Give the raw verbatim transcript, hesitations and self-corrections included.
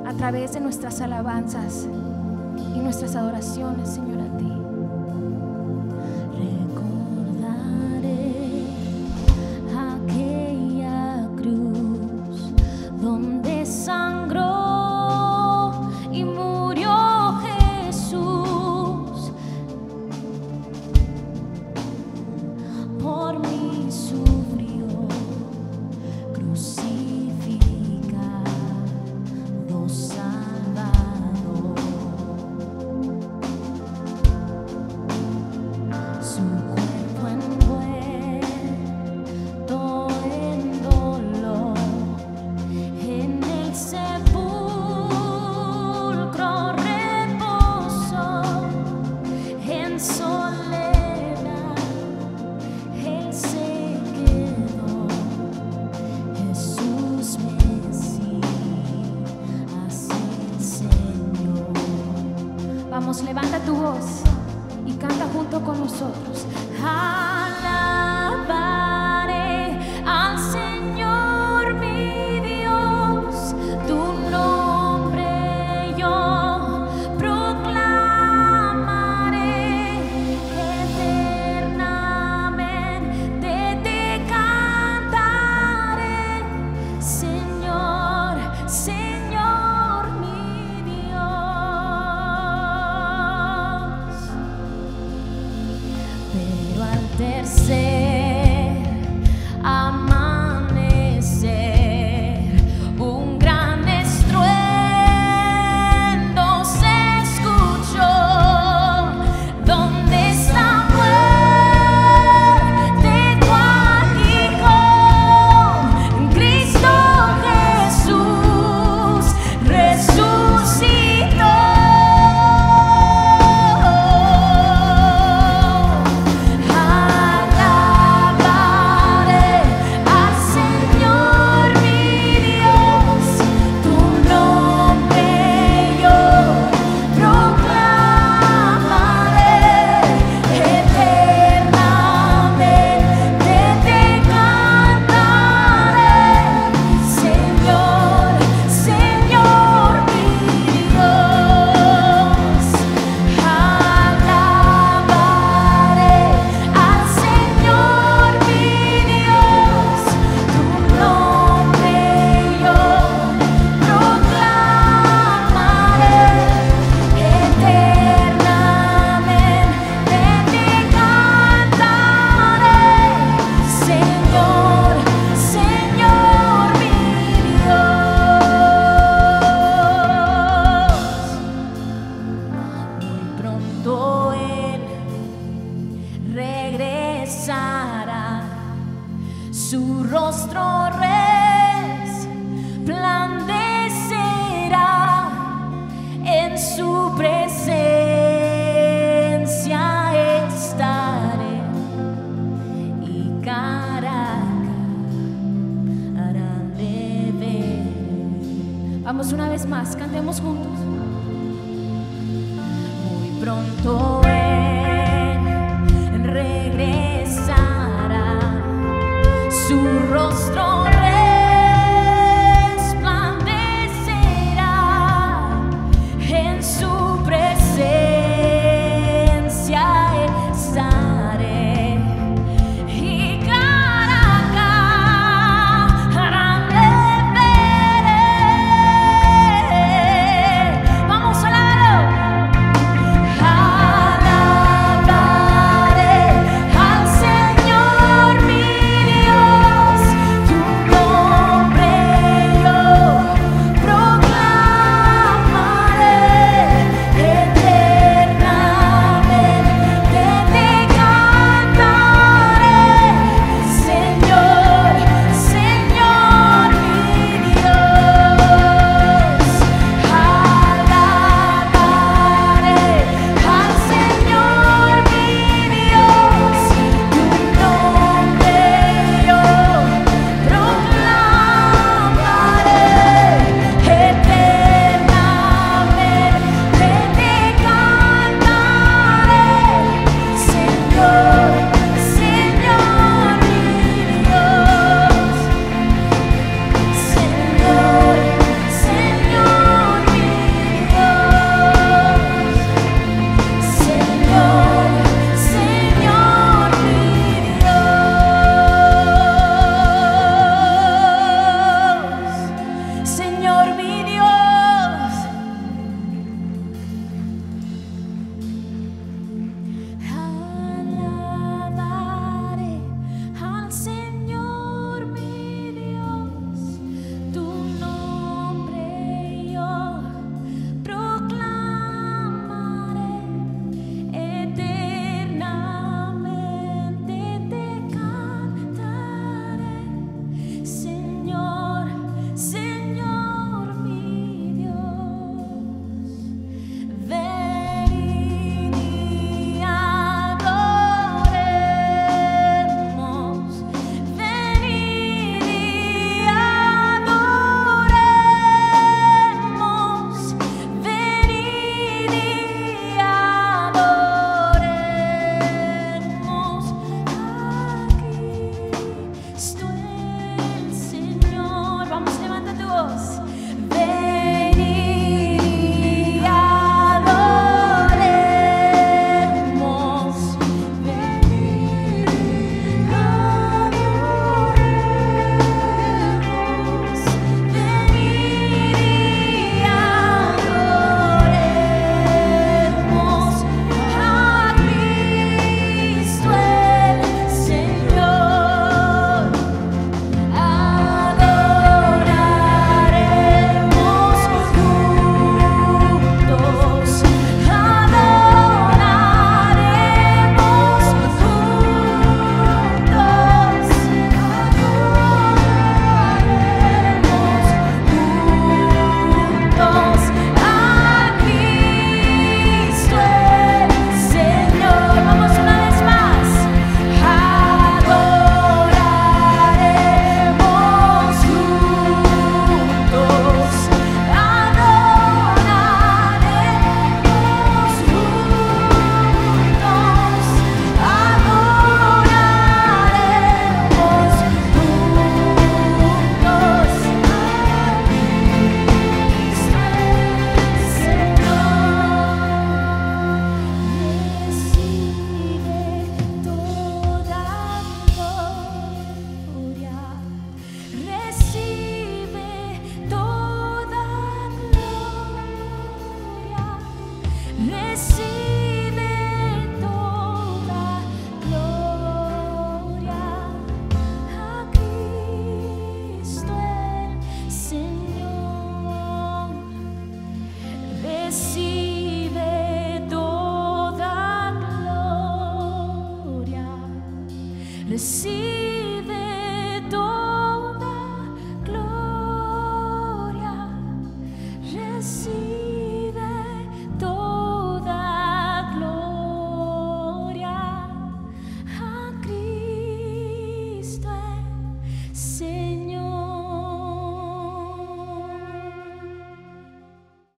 a través de nuestras alabanzas y nuestras adoraciones, Señor, a ti. Recordaré aquella cruz donde sangró y murió Jesús. Por mí sufrió, crucificado, salvador. Su cuerpo envuelto en dolor, en el sepulcro reposó, en soledad Él se quedó. Jesús Mesías, el Señor. Vamos, levanta tu voz y canta junto con nosotros. Alabaré al Señor mi Dios, tu nombre yo proclamaré, eternamente te cantaré, Señor, Señor mi Dios. Pero al tercer amanecer, un gran estruendo se escuchó. ¿Dónde está muerte tu aguijón? Cristo Jesús resucitó. Alabaré al Señor mi Dios, tu nombre yo proclamaré, eternamente te cantaré, Señor, Señor mi Dios. Alabaré al Señor mi Dios, tu nombre yo proclamaré, eternamente te cantaré, Señor, Señor mi Dios. Muy pronto Él regresará, su rostro resplandecerá, en su presencia estaré, y cara a cara le veré. Vamos una vez más, cantemos juntos. Muy pronto Él regresará, su rostro resplandecerá, en su presencia estaré, y cara a cara le veré. Vamos a alabarlo. Alabaré al Señor mi Dios, tu necesito.